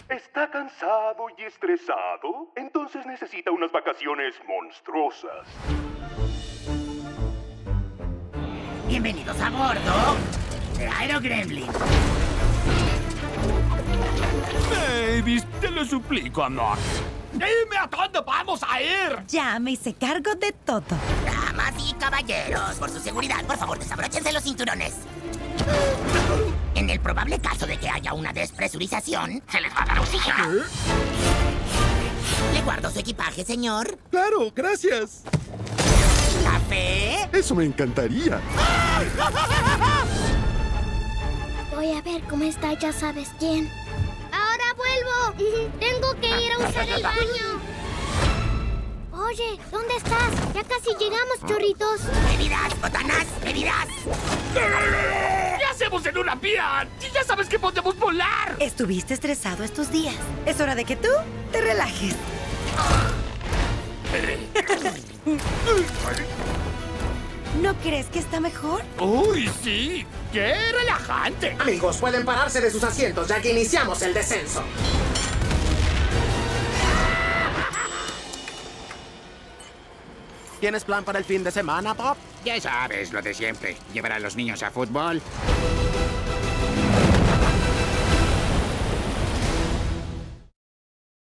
¿Está cansado y estresado? Entonces necesita unas vacaciones monstruosas. Bienvenidos a bordo de Aero Gremlin. Davis, te lo suplico, amor. ¡Dime a dónde vamos a ir! Ya me hice cargo de todo. Damas y caballeros, por su seguridad, por favor, desabróchense los cinturones. En el probable caso de que haya una despresurización, se les va a dar oxígeno. ¿Le guardo su equipaje, señor? Claro, gracias. ¿Café? Eso me encantaría. Voy a ver cómo está, ya sabes quién. ¡Ahora vuelvo! ¡Tengo que ir a usar el baño! Oye, ¿dónde estás? Ya casi llegamos, chorritos. ¡Bebidas, botanas, bebidas! ¿Qué hacemos en una vía? Si ya sabes que podemos volar. Estuviste estresado estos días. Es hora de que tú te relajes. ¿No crees que está mejor? ¡Uy, sí! ¡Qué relajante! Amigos, pueden pararse de sus asientos ya que iniciamos el descenso. ¿Tienes plan para el fin de semana, Pop? Ya sabes, lo de siempre. Llevar a los niños a fútbol.